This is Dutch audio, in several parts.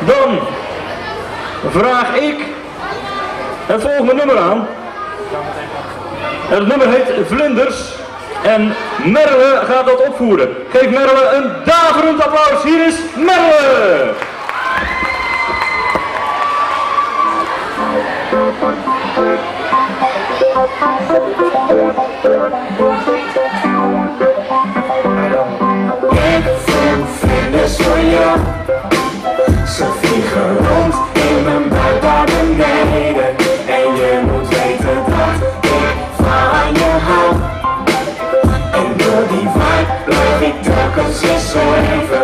Dan vraag ik het volgende nummer aan. Het nummer heet Vlinders en Merle gaat dat opvoeren. Geef Merle een daverend applaus. Hier is Merle! Ik vind vlinders voor jou. Ze vliegen rond in mijn buik naar beneden. En je moet weten dat ik van je hou. En door die vibe blijf ik telkens in zweven.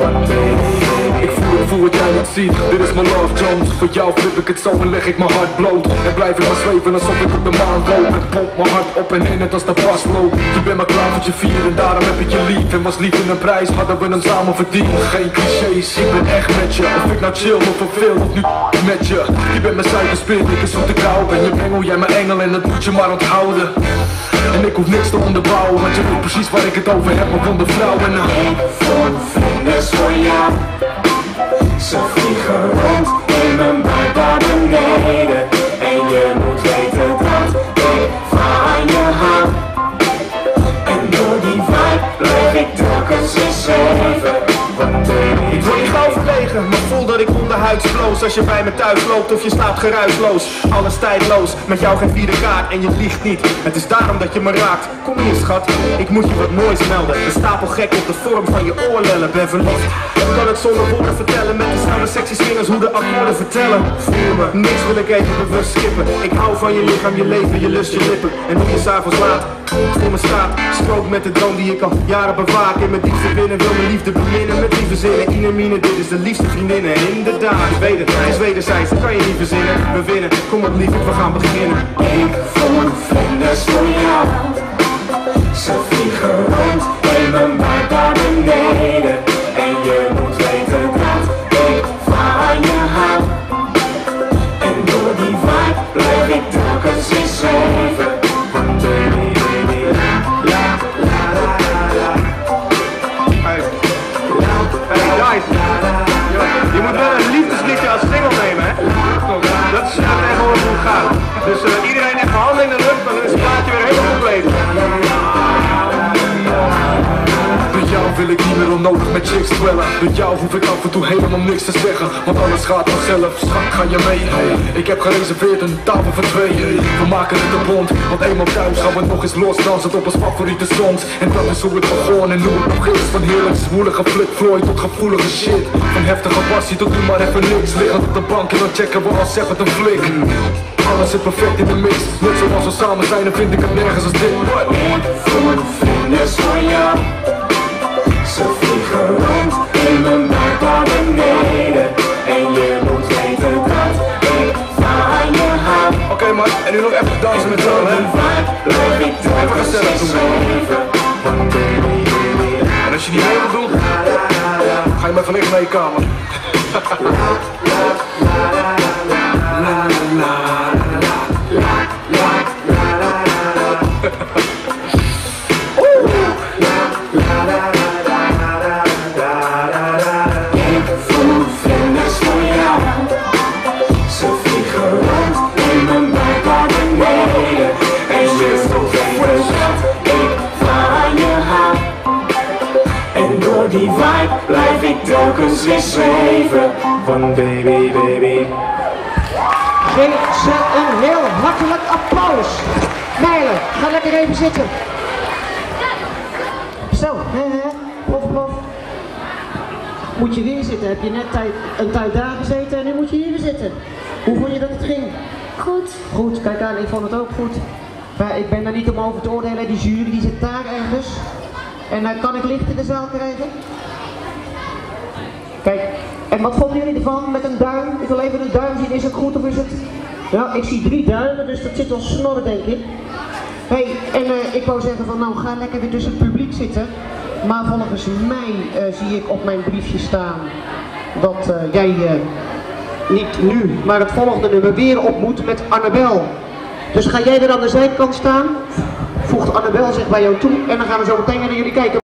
Ik voel wat jij niet ziet, dit is mijn love Jones. Voor jou flip ik het zo en leg ik mijn hart bloot. En blijf ik maar zweven alsof ik op de maan loop. Het pompt mijn hart op en in het als de pas loopt. Je bent maar klaar met je vier en daarom heb ik je lief. En was lief in een prijs, hadden we hem samen verdiend. Geen clichés, ik ben echt met je. Of ik nou chill of verveel of nu met je. Je bent mijn zuiderspirit, ik is zoete kou. Ben je engel, jij mijn engel en dat moet je maar onthouden. En ik hoef niks te onderbouwen, want je weet precies waar ik het over heb, maar van de vrouwen. Ik voel vlinders voor jou. Ze vliegen rond in mijn buik naar beneden. En je moet weten dat ik van je hou. En door die vibe blijf ik telkens in zweven. Ik word niet gauw verlegen, maar voel dat ik onderhuids bloos. Als je bij me thuis loopt of je slaapt geruisloos. Alles tijdloos, met jou geen vierde kaart en je liegt niet. Het is daarom dat je me raakt. Kom hier schat, ik moet je wat moois melden. Een stapel gek op de vorm van je oorlellen. Ben verliefd, kan het zonder woorden vertellen. Met dezelfde sexy swingers hoe de akkoorden vertellen. Voel me, niks wil ik even bewust skippen. Ik hou van je lichaam, je leven, je lust, je lippen. En hoe je s'avonds laat voor me staat. Strook met de droom die ik al jaren bewaak. In mijn diepste binnen wil mijn liefde beminnen. Met lieve zinnen, Inemine, dit is de liefste vriendin. En inderdaad, ik weet het, het is wederzijds, dat kan je niet verzinnen. We winnen, kom op lief, we gaan beginnen. Ik voel vlinders voor jou. Ze vliegen rond in mijn buik naar beneden. En je moet weten dat ik van je hou. En door die vibe blijf ik telkens in zweven. Je moet wel een liefdesliedje als single nemen, hè? Dat is tegenwoordig hoe het gaat. Dus iedereen even handen in de lucht, dan is het plaatje weer helemaal compleet. Met jou wil ik niet meer onnodig met chicks dwellen. Met jou hoef ik af en toe helemaal niks te zeggen, want alles gaat vanzelf. Schat, ga je mee? Ik heb gereserveerd een tafel voor twee. We maken het een bond, want eenmaal thuis gaan we nog eens los dansen op ons favoriete songs. En dat is hoe het begon en hoe het nog is. Van heerlijk zwoelige Flik Floyd tot gevoelige shit. Van heftige passie tot nu maar even niks. Liggend op de bank en dan checken we als zeg het een flik. Alles zit perfect in de mix. Net zoals we samen zijn, dan vind ik het nergens als dit. Ik voel vlinders voor jou. Ze vliegen rond in mijn buik naar beneden. En je moet weten dat ik van je hou. Oké, man, en nu nog even dansen met z'n allen, hè? Even gezellig doen. En als je niet mee wilt doen, ga je maar even liggen naar je kamer. Die vibe blijf ik telkens weer zweven. Van baby, baby. Geef ze een heel hartelijk applaus. Merle, ga lekker even zitten. Zo, plof, plof. Moet je weer zitten. Heb je net een tijd daar gezeten en nu moet je hier weer zitten. Hoe vond je dat het ging? Goed. Goed, kijk aan, ik vond het ook goed. Maar ik ben daar niet om over te oordelen. Die jury die zit daar ergens. En kan ik licht in de zaal krijgen? Kijk, en wat vonden jullie ervan met een duim? Ik wil even een duim zien, is het goed of is het... Ja, ik zie 3 duimen, dus dat zit al snorren denk ik. Hey, en ik wou zeggen van nou ga lekker weer tussen het publiek zitten. Maar volgens mij zie ik op mijn briefje staan dat jij niet nu, maar het volgende nummer weer op moet met Annabel. Dus ga jij er aan de zijkant staan? Voegt Annabel zich bij jou toe en dan gaan we zo meteen naar jullie kijken.